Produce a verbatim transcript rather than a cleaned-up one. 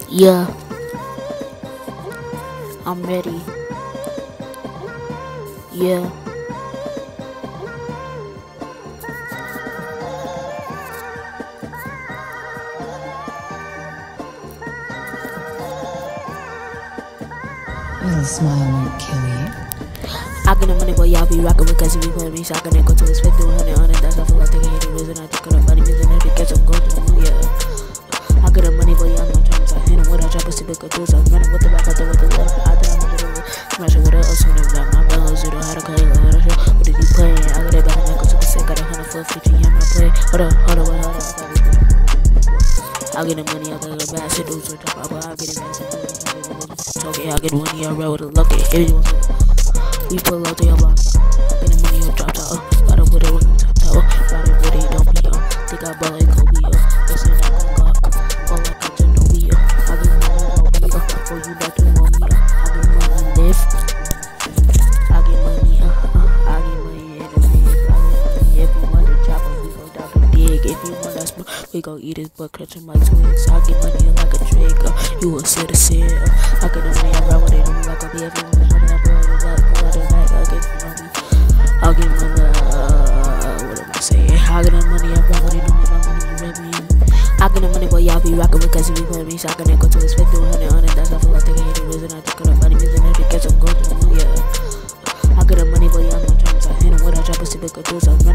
Yeah, I'm ready. Yeah. Little smile won't kill you. I get the money, but y'all be rockin' because he be putting me shocking and go to his face, do a hundred on it. That's I feel like thinking he the reason I think of the money, missing it to catch him, go through, yeah. I get the money, but y'all know I'm trying to hit him with a drop of super good dudes. I'm running with the back, I do with the left. I do I'm with the smashing with a soon as back. My bellows, you know how to cut it, how to show. What did he play? I got it back and I go super sick, got a hundred for fifty, yeah, my play. Hold up, hold up, hold up, hold up. I get the money, I got the bad shit, dudes are top, but I get it, man. Okay, I get the money, I roll with a lucky. We pull out to your block. Get the money, you drop top. Got to put it on the top tower. Got it with it, don't be up. Think I ball like Kobe up. This ain't not gon' glock. Ball like a Genobi up. I get money, I'll be up. For you that do want me up. I get money, live. I get money, uh, uh. I get money in the big. I get money if you want to chop it, we gon' drop the dig. If you want us, we gon' eat his butt, catching my twigs. I get money like a trigger. You a citizen. Uh. I get the money, I ride with it. I'm like a B F. I'll get money, uh, what am I saying? I get the money, I rock with it, don't make my money, you ready? I get the money, but y'all be rockin' because he be putting me shocking and go to his face, do a hundred on it. That's I feel like thinking he the reason I think of the money, missing it to catch him, go through, yeah. I get the money, but y'all know I'm trying to hit him with a drop of super good dudes.